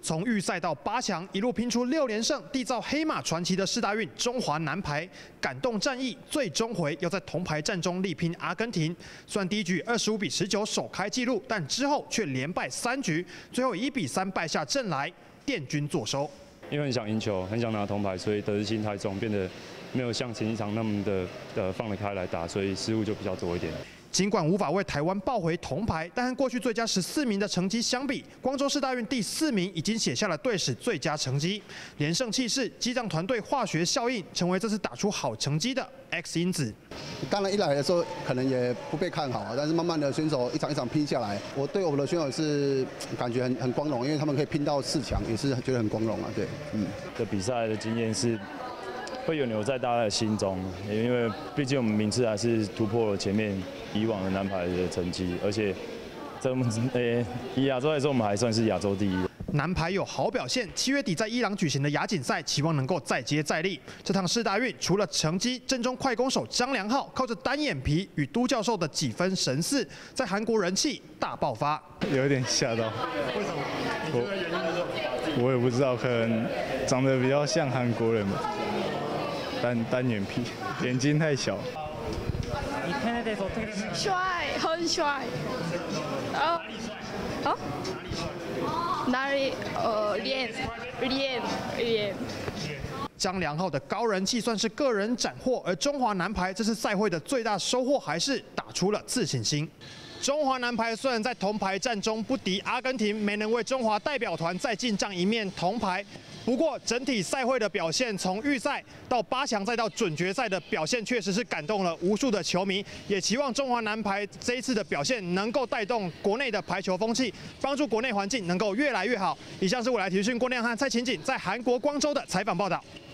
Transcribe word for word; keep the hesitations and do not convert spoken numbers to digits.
从预赛到八强，一路拼出六连胜，缔造黑马传奇的世大运中华男排感动战役，最终回要在铜牌战中力拼阿根廷。虽然第一局二十五比十九首开纪录，但之后却连败三局，最后以一比三败下阵来，殿军坐收。 因为很想赢球，很想拿铜牌，所以得失心太重，变得没有像前一场那么的呃放得开来打，所以失误就比较多一点。 尽管无法为台湾抱回铜牌，但和过去最佳十四名的成绩相比，光州世大运第四名已经写下了队史最佳成绩。连胜气势，激荡团队化学效应，成为这次打出好成绩的 X 因子。 当然一来的时候可能也不被看好啊，但是慢慢的选手一场一场拼下来，我对我们的选手是感觉很很光荣，因为他们可以拼到四强，也是觉得很光荣啊。对，嗯。 的比赛的经验是。 会永留在大家的心中，因为毕竟我们名次还是突破了前面以往的男排的成绩，而且在我们呃以亚洲来说，我们还算是亚洲第一。 男排有好表现，七月底在伊朗举行的亚锦赛，期望能够再接再厉。这趟世大运除了成绩，正中快攻手张良浩靠着单眼皮与都教授的几分神似，在韩国人气大爆发。 有点吓到，为什么？你觉得原因是什么？我也不知道，可能长得比较像韩国人吧。 单单眼皮，眼睛太小。 帅，很帅。哦，哦，哪里？呃，脸，脸，脸。 张良浩的高人气算是个人斩获，而中华男排这次赛会的最大收获还是打出了自信心。 中华男排虽然在铜牌战中不敌阿根廷，没能为中华代表团再进账一面铜牌。不过整体赛会的表现，从预赛到八强再到准决赛的表现，确实是感动了无数的球迷。也期望中华男排这一次的表现能够带动国内的排球风气，帮助国内环境能够越来越好。以上是未来体育讯郭亮和蔡琴锦在韩国光州的采访报道。